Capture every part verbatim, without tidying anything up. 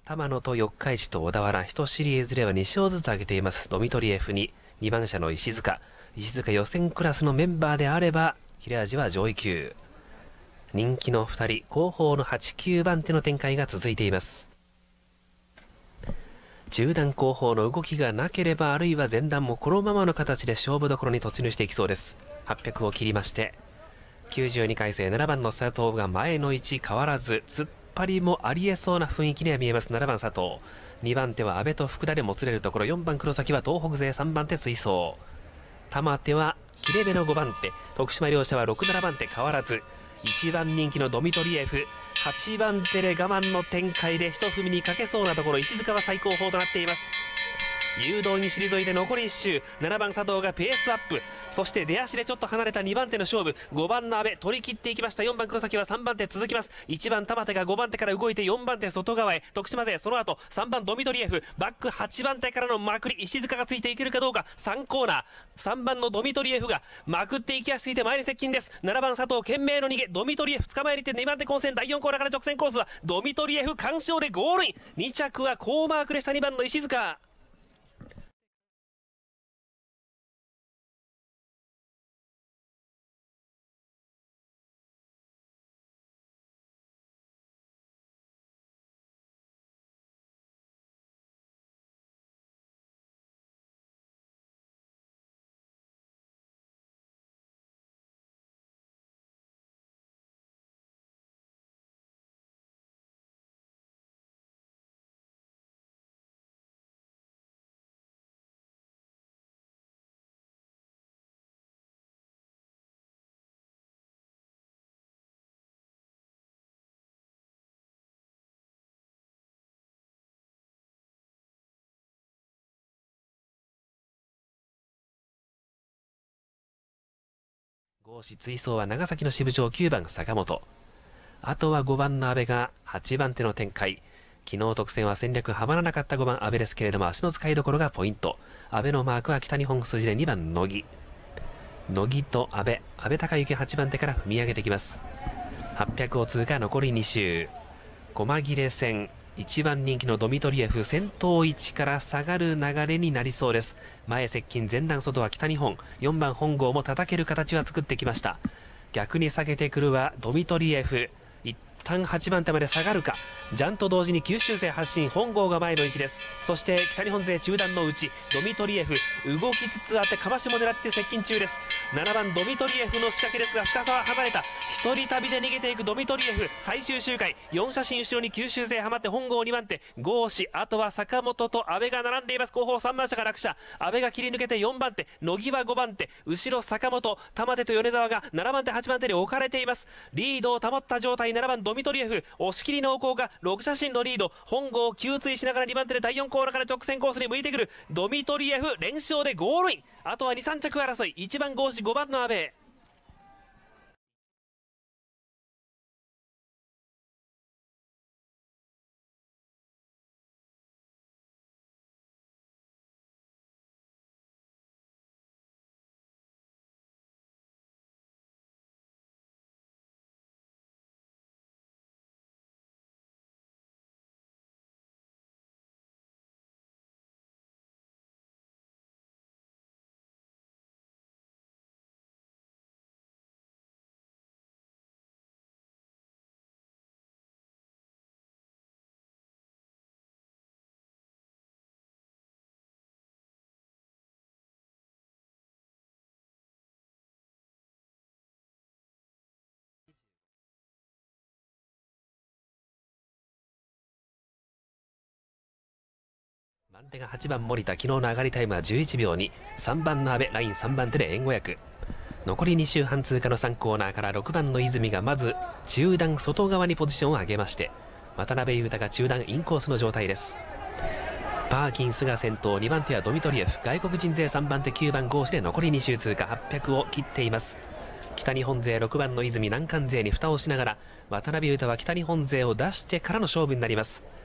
玉野と四日市と小田原、いちシリーズではに勝ずつ挙げていますドミトリエフににばん車の石塚。石塚予選クラスのメンバーであれば切れ味は上位級。人気のふたり、後方のはち、きゅうばん手の展開が続いています。中段後方の動きがなければ、あるいは前段もこのままの形で勝負どころに突入していきそうです。はっぴゃくを切りまして、きゅうじゅうにかい生ななばんの佐藤が前の位置変わらず、突っ張りもありえそうな雰囲気には見えます。ななばん佐藤、にばん手は阿部と福田でもつれるところ、よんばん黒崎は東北勢、さんばん手追走、玉手は切れ目のごばん手、徳島両者はろく、ななばん手変わらず、いちばん人気のドミトリエフ、はちばん手で我慢の展開で一踏みにかけそうなところ、石塚は最高峰となっています。誘導に退いて残りいっ周、ななばん佐藤がペースアップ、そして出足でちょっと離れたにばん手の勝負、ごばんの阿部取り切っていきました。よんばん黒崎はさんばん手続きます。いちばん玉手がごばん手から動いてよんばん手外側へ、徳島勢その後さんばんドミトリエフ、バックはちばん手からのまくり、石塚がついていけるかどうか。さんコーナー、さんばんのドミトリエフがまくっていきやすいて前に接近です。ななばん佐藤懸命の逃げ、ドミトリエフ捕まえにてにばん手混戦、だいよんコーナーから直線コースはドミトリエフ完勝でゴールイン。に着は高マークでしたにばんの石塚。合子追走は長崎の支部長きゅうばん坂本、あとはごばんの阿部がはちばん手の展開。昨日特選は戦略はまらなかったごばん阿部ですけれども、足の使いどころがポイント。阿部のマークは北日本筋でにばん乃木、乃木と阿部、阿部隆之はちばん手から踏み上げてきます。はっぴゃくを通過、残りに周、細切れ戦、いちばん人気のドミトリエフ先頭位置から下がる流れになりそうです。前接近、前段外は北日本、よんばん本郷も叩ける形は作ってきました。逆に下げてくるはドミトリエフ、一旦はちばん手まで下がるか。ジャンと同時に九州勢発進、本郷が前の位置です。そして北日本勢中段の内、ドミトリエフ動きつつあってかましも狙って接近中です。ななばんドミトリエフの仕掛けですが、深さは離れた。一人旅で逃げていくドミトリエフ、最終周回よん写真後ろに九州勢はまって本郷にばん手、合子、あとは坂本と阿部が並んでいます。後方さんばん車が落車、阿部が切り抜けてよんばん手、乃木はごばん手、後ろ坂本、玉手と米沢がななばん手はちばん手に置かれています。リードを保った状態、ななばんドミトリエフ押し切り濃厚がろく写真のリード、本郷を給水しながらにばん手でだいよんコーナーから直線コースに向いてくるドミトリエフ、連勝でゴールイン。あとはに、さん着争い、いちばん合子、ごばんの阿部。番手がはちばん森田、昨日の上がりタイムはじゅういちびょうに、さんばんの阿部、ラインさんばん手で援護役。残りに周半通過のさんコーナーからろくばんの泉がまず中段外側にポジションを上げまして、渡辺裕太が中段インコースの状態です。パーキンスが先頭、にばん手はドミトリエフ、外国人勢さんばん手きゅうばん合子で残りに周通過、はっぴゃくを切っています。北日本勢ろくばんの泉、南関勢に蓋をしながら、渡辺裕太は北日本勢を出してからの勝負になります。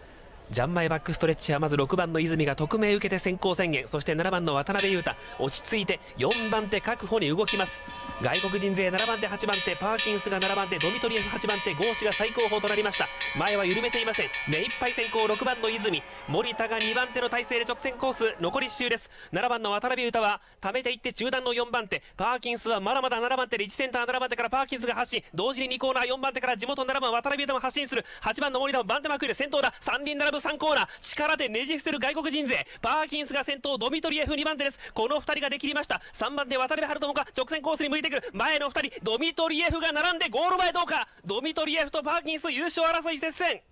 ジャンマイバックストレッチはまずろくばんの泉が匿名受けて先行宣言、そしてななばんの渡辺裕太落ち着いてよんばん手確保に動きます。外国人勢ななばん手はちばん手パーキンスがななばん手ドミトリエフはちばん手ゴーシが最高峰となりました。前は緩めていません。目いっぱい先行ろくばんの泉、森田がにばん手の体勢で直線コース残りいっ周です。ななばんの渡辺裕太は溜めていって中段のよんばん手、パーキンスはまだまだななばん手でいちセンターななばん手からパーキンスが発進、同時ににコーナーよんばん手から地元ななばん渡辺裕太も発進する。はちばんの森田も番手まくる先頭だ。さん輪並ぶさんコーナー、力でねじ伏せる外国人勢、パーキンスが先頭、ドミトリエフにばん手です。このふたりができりました。さんばん手渡辺春友が直線コースに向いてくる。前のふたりドミトリエフが並んでゴール前どうか。ドミトリエフとパーキンス優勝争い接戦。